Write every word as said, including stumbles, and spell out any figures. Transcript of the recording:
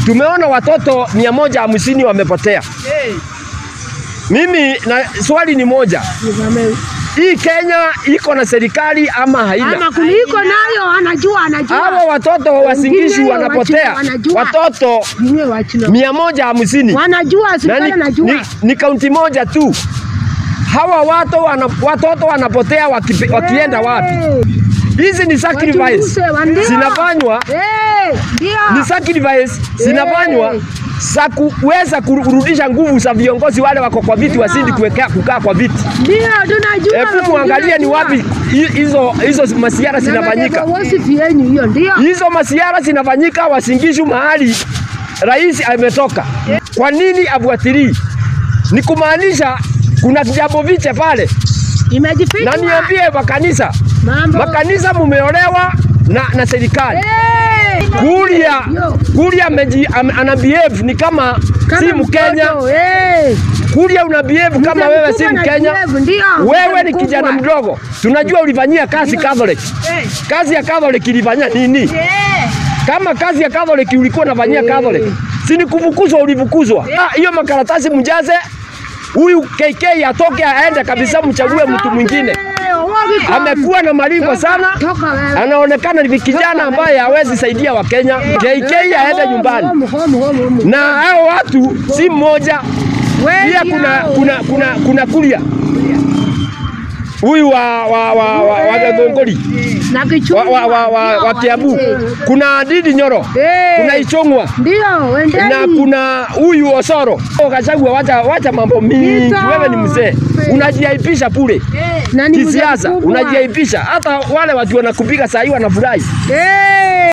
Tumeona watoto mia moja hamsini wamepotea. Hey. Mimi na swali ni moja. Hii Kenya iko na serikali ama haina? Ama kuliko nayo anajua anajua. Hawa watoto wa Singishu wanapotea. Watoto mia moja hamsini. Wanajua serikali anajua. Ni, ni kaunti moja tu. Hawa watu wana, watoto wanapotea waki, wakienda wapi? Hizi ni sacrifice zinafanywa. Hey, ni sacrifice zinafanywa za kuweza kurudisha nguvu za viongozi wale wako kwa viti wasindi kuweka kukaa kwa viti. Ndio tunajua. Hebu muangalie ni wapi hizo hizo masiara zinafanyika. Hizo masiara zinafanyika Wasingishu mahali rais ametoka. Kwa nini abuatirii? Ni kumaanisha kuna jambo viche pale. Imejificha. Na niambie makanisa. Mambo. Makanisa mumeolewa na na serikali. Hey. Kulia Kulia meji anabehave ni kama, kama si Mkenya. Hey. Kulia unabehave kama wewe si Mkenya. Wewe ni kijana mdogo. Tunajua ulifanyia kazi Catholic. Hey. Kazi ya Catholic ilifanya nini? Hey. Kama kazi ya Catholic ulikuwa unafanyia hey. Catholic. Si ni kufukuzwa ulifukuzwa. Hiyo hey. Makaratasi mjaze. Huyu K K atoke aende kabisa, mchague mtu mwingine. Amekuwa na malingo sana. Anaonekana ni kijana ambaye hawezi saidia wa Kenya. K K aende nyumbani. Na hao watu si mmoja. Pia kuna kuna kuna kuna Kulia. Huyu wa wa wa wa, wa Gongoli. Wa wa wa, wa, wa Kiambu. Kuna Didi Nyoro. Kuna Ichongwa. Ndio, wendeni. Na kuna huyu Osoro. Gachagua wacha wacha mambo mingi. Wewe ni mzee. Unajiaipisha kule. Kisiasa unajiaipisha. Hata wale watu wanakupiga saa hii wanafurahi.